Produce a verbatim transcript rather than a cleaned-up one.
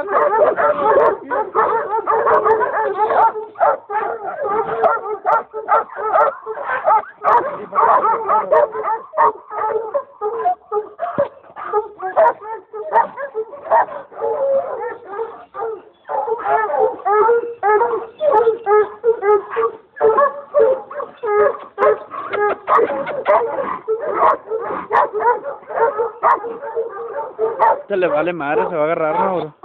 Este le vale madre, se va a agarrar, ¿no, bro?